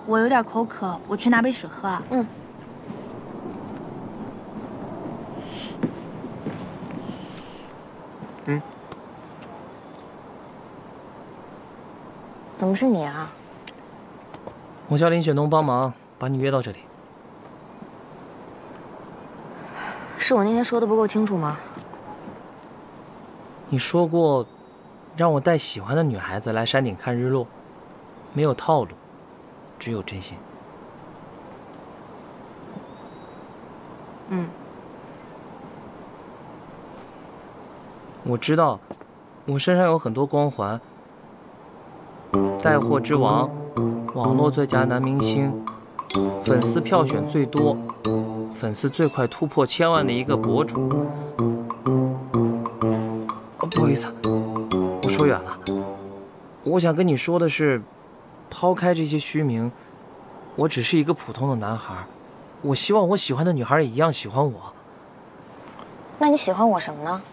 我有点口渴，我去拿杯水喝啊。 怎么是你啊？ 我叫林雪农帮忙把你约到这里。 是我那天说的不够清楚吗？ 你说过，让我带喜欢的女孩子来山顶看日落，没有套路，只有真心。我知道，我身上有很多光环，带货之王，网络最佳男明星，粉丝票选最多，粉丝最快突破1000万的一个博主。不好意思，我说远了。我想跟你说的是，抛开这些虚名，我只是一个普通的男孩。我希望我喜欢的女孩也一样喜欢我。 那你喜欢我什么呢？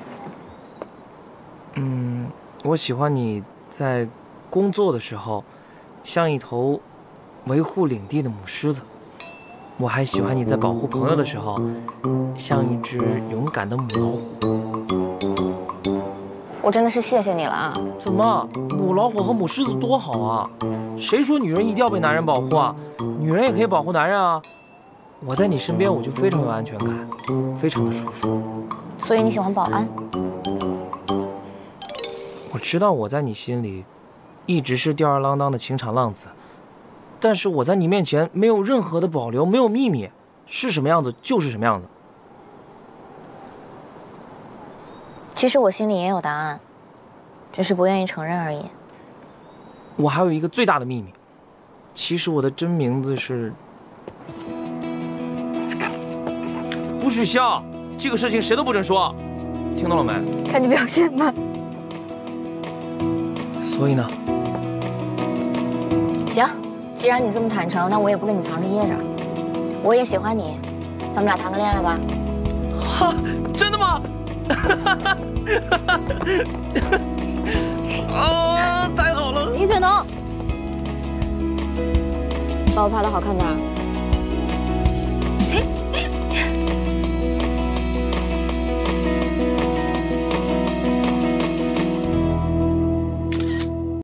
我喜欢你在工作的时候，像一头维护领地的母狮子。我还喜欢你在保护朋友的时候，像一只勇敢的母老虎。 我真的是谢谢你了啊！ 怎么，母老虎和母狮子多好啊？谁说女人一定要被男人保护啊？女人也可以保护男人啊！我在你身边，我就非常有安全感，非常的舒服。 所以你喜欢保安？ 我知道我在你心里一直是吊儿郎当的情场浪子，但是我在你面前没有任何的保留，没有秘密，是什么样子就是什么样子。 其实我心里也有答案，只是不愿意承认而已。 我还有一个最大的秘密，其实我的真名字是……不许笑，这个事情谁都不准说，听到了没？ 看你表现吧。 所以呢？ 行，既然你这么坦诚，那我也不跟你藏着掖着。我也喜欢你，咱们俩谈个恋爱吧。 哈，真的吗？啊，太好了！ 林雪农，把我拍的好看点。